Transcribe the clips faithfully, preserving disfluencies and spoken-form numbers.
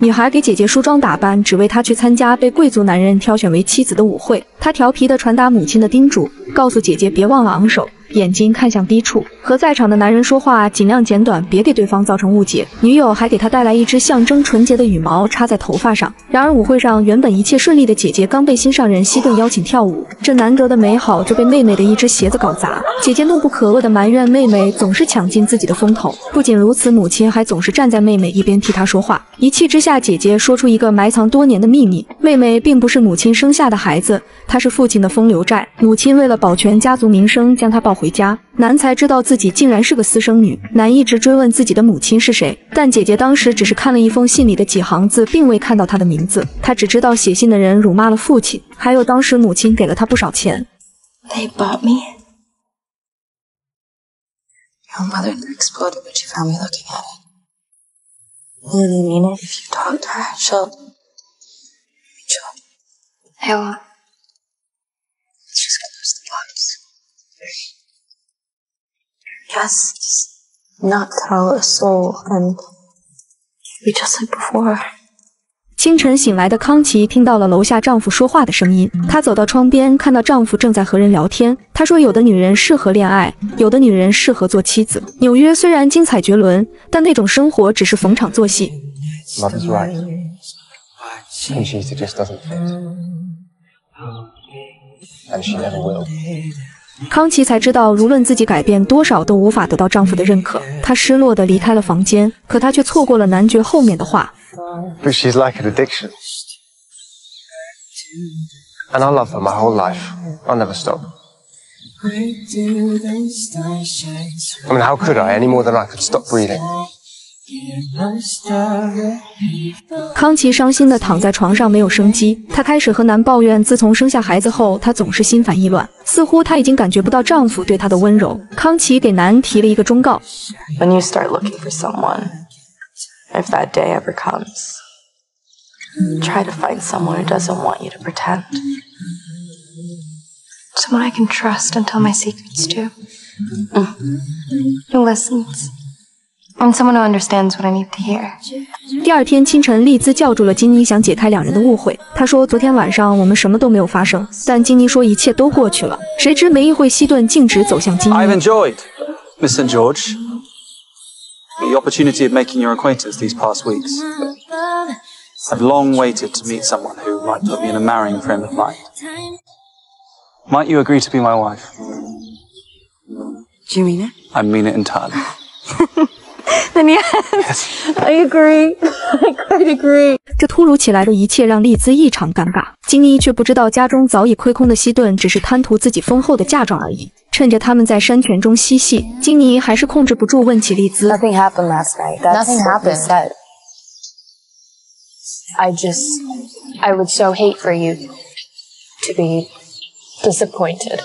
女孩给姐姐梳妆打扮，只为她去参加被贵族男人挑选为妻子的舞会。她调皮地传达母亲的叮嘱，告诉姐姐别忘了昂首，眼睛看向低处，和在场的男人说话尽量简短，别给对方造成误解。女友还给她带来一只象征纯洁的羽毛插在头发上。然而舞会上原本一切顺利的姐姐刚被心上人西顿邀请跳舞，这难得的美好就被妹妹的一只鞋子搞砸。姐姐怒不可遏地埋怨妹妹总是抢尽自己的风头。不仅如此，母亲还总是站在妹妹一边替她说话。一气之下，姐姐说出一个埋藏多年的秘密：妹妹并不是母亲生下的孩子，她是父亲的风流债。母亲为了保全家族名声，将她抱回家。男才知道自己竟然是个私生女。男一直追问自己的母亲是谁，但姐姐当时只是看了一封信里的几行字，并未看到她的名字。她只知道写信的人辱骂了父亲，还有当时母亲给了她不少钱。 They bought me. Your mother exploded when she found me looking at it. Really mean it. If you talk to her, she'll. She'll. I won't. She's gonna lose the box. Yes, just not tell a soul and be just like before. 清晨醒来的康琪听到了楼下丈夫说话的声音，她走到窗边，看到丈夫正在和人聊天。她说：“有的女人适合恋爱，有的女人适合做妻子。纽约虽然精彩绝伦，但那种生活只是逢场作戏。” Mother's right. Conchita just doesn't fit, and she never will. 康琪才知道，无论自己改变多少，都无法得到丈夫的认可。她失落地离开了房间，可她却错过了男爵后面的话。 But she's like an addiction. And I love her my whole life. I'll never stop. I mean, how could I, any more than I could stop breathing? 康琪伤心地躺在床上，没有生机。她开始和男抱怨，自从生下孩子后，她总是心烦意乱，似乎她已经感觉不到丈夫对她的温柔。康琪给男提了一个忠告 ：When you start looking for someone, if that day ever comes, try to find someone who doesn't want you to pretend. Someone I can trust and tell my secrets to. Who listens. And someone who understands what I need to hear. 第二天清晨，丽兹叫住了金妮，想解开两人的误会。她说：“昨天晚上我们什么都没有发生。”但金妮说一切都过去了。谁知没一会，西顿径直走向金妮。 I've enjoyed, Miss Saint George, the opportunity of making your acquaintance these past weeks. I've long waited to meet someone who might put me in a marrying frame of mind. Might you agree to be my wife? Do you mean it? I mean it entirely. Then yes, I agree. I quite agree. 这突如其来的一切让丽兹异常尴尬，金妮却不知道家中早已亏空的西顿只是贪图自己丰厚的嫁妆而已。趁着他们在山泉中嬉戏，金妮还是控制不住问起丽兹。 Nothing happened last night. That's Nothing what was happened. said. I just, I would so hate for you to be disappointed.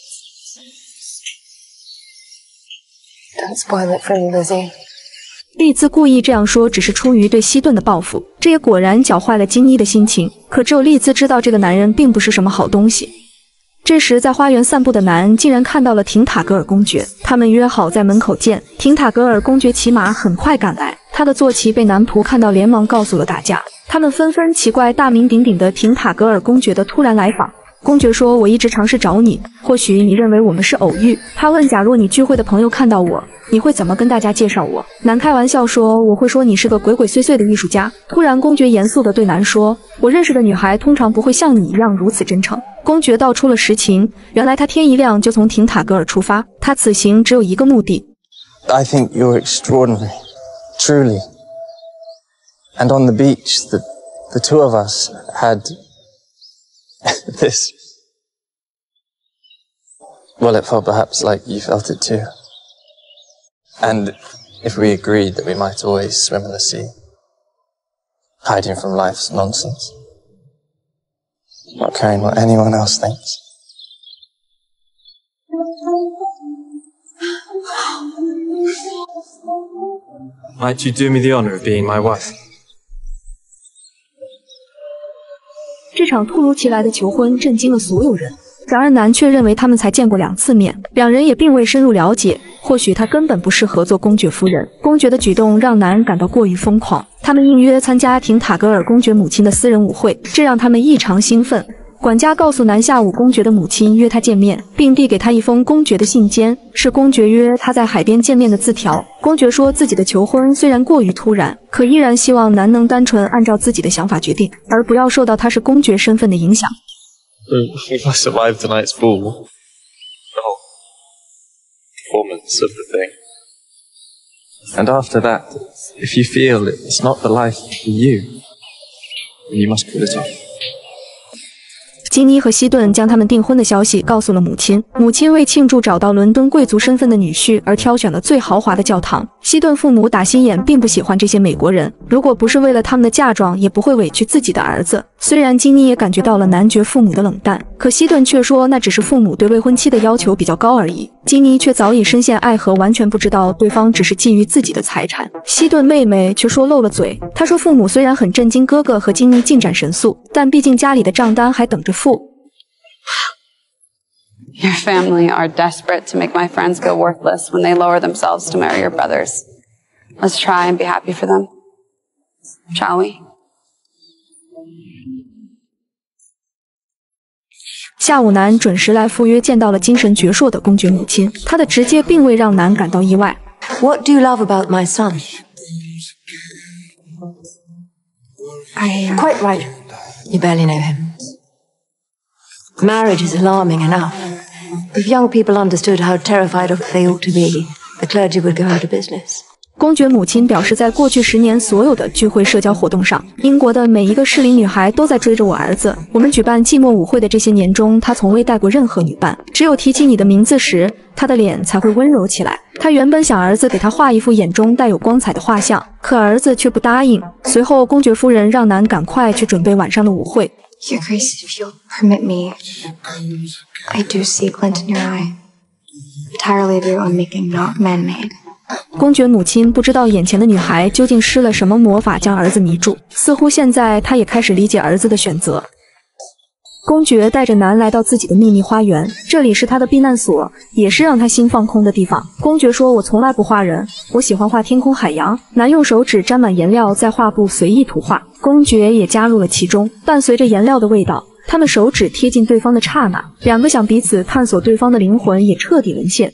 Don't spoil it for me, Lizzie. 丽兹故意这样说，只是出于对西顿的报复，这也果然搅坏了金妮的心情。可只有丽兹知道，这个男人并不是什么好东西。这时，在花园散步的男竟然看到了廷塔格尔公爵，他们约好在门口见。廷塔格尔公爵骑马很快赶来，他的坐骑被男仆看到，连忙告诉了大家。他们纷纷奇怪大名鼎鼎的廷塔格尔公爵的突然来访。公爵说：“我一直尝试找你，或许你认为我们是偶遇。”他问：“假如你聚会的朋友看到我，你会怎么跟大家介绍我？”男开玩笑说：“我会说你是个鬼鬼祟祟的艺术家。”突然，公爵严肃地对男说：“我认识的女孩通常不会像你一样如此真诚。”公爵道出了实情，原来他天一亮就从廷塔格尔出发，他此行只有一个目的。 I think you're extraordinary, truly. And on the beach, the, the two of us had this. Well, it felt perhaps like you felt it too. And if we agreed that we might always swim in the sea, hiding from life's nonsense, not caring what anyone else thinks. Might you do me the honor of being my wife? 这场突如其来的求婚震惊了所有人。然而男却认为他们才见过两次面，两人也并未深入了解，或许他根本不适合做公爵夫人。公爵的举动让男感到过于疯狂，他他们应约参加廷塔格尔公爵母亲的私人舞会，这让他们异常兴奋。管家告诉南下午公爵的母亲约他见面，并递给他一封公爵的信笺，是公爵约他在海边见面的字条。公爵说自己的求婚虽然过于突然，可依然希望男能单纯按照自己的想法决定，而不要受到他是公爵身份的影响。 We must survive tonight's ball. The whole performance of the thing. And after that, if you feel it's not the life for you, you must put it off. 基妮和希顿将他们订婚的消息告诉了母亲，母亲为庆祝找到伦敦贵族身份的女婿而挑选了最豪华的教堂。希顿父母打心眼并不喜欢这些美国人，如果不是为了他们的嫁妆，也不会委屈自己的儿子。虽然基妮也感觉到了男爵父母的冷淡，可希顿却说那只是父母对未婚妻的要求比较高而已。基妮却早已深陷爱河，完全不知道对方只是觊觎自己的财产。希顿妹妹却说漏了嘴，她说父母虽然很震惊哥哥和基妮进展神速，但毕竟家里的账单还等着付。 Your family are desperate to make my friends feel worthless when they lower themselves to marry your brothers. Let's try and be happy for them, shall we? 下午，南准时来赴约，见到了精神矍铄的公爵母亲。他的直接并未让南感到意外。 What do you love about my son? I, uh... Quite right. You barely know him. Marriage is alarming enough. If young people understood how terrified of they ought to be, the clergy would go out of business. 公爵母亲表示，在过去十年所有的聚会社交活动上，英国的每一个适龄女孩都在追着我儿子。我们举办寂寞舞会的这些年中，他从未带过任何女伴，只有提起你的名字时，他的脸才会温柔起来。他原本想儿子给他画一幅眼中带有光彩的画像，可儿子却不答应。随后，公爵夫人让南赶快去准备晚上的舞会。 Your Grace, if you'll permit me, I do see a glint in your eye. Entirely of your own making, not man-made. 公爵母亲不知道眼前的女孩究竟施了什么魔法将儿子迷住，似乎现在她也开始理解儿子的选择。公爵带着南来到自己的秘密花园，这里是他的避难所，也是让他心放空的地方。公爵说：“我从来不画人，我喜欢画天空海洋。”南用手指沾满颜料，在画布随意涂画，公爵也加入了其中。伴随着颜料的味道，他们手指贴近对方的刹那，两个想彼此探索对方的灵魂也彻底沦陷。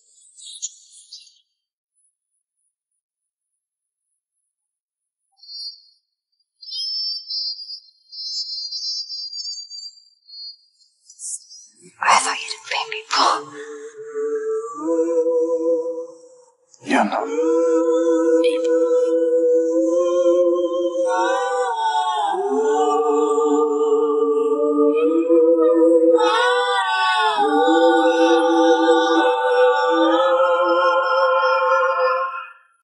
I thought you didn't pay people. You're not.